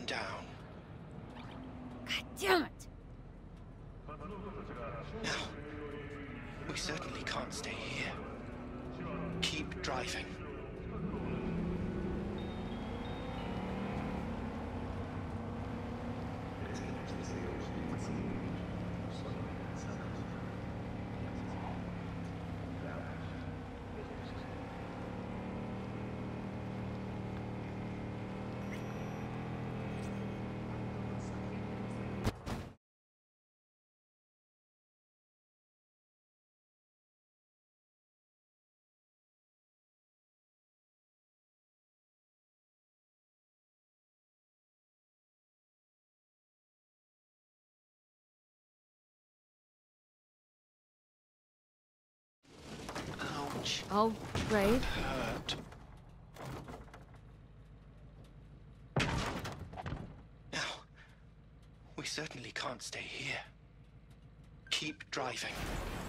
down. God damn it! No, we certainly can't stay here. Keep driving. Ouch. All right. Hurt. No, we certainly can't stay here. Keep driving.